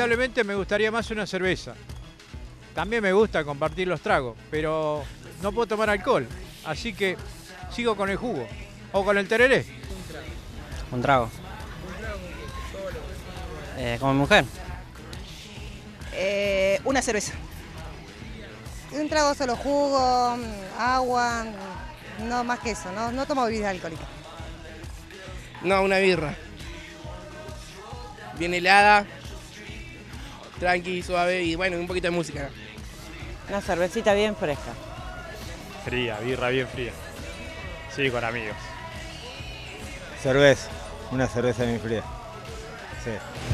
lamentablemente me gustaría más una cerveza. También me gusta compartir los tragos, pero no puedo tomar alcohol. Así que sigo con el jugo. O con el tereré. Un trago. Como mujer. Una cerveza. Un trago solo, jugo, agua, no más que eso, no tomo bebidas alcohólicas. No, una birra. Bien helada, tranqui, suave y bueno, un poquito de música. Una cervecita bien fresca. Fría, birra bien fría. Sí, con amigos. Cerveza, una cerveza bien fría. Sí.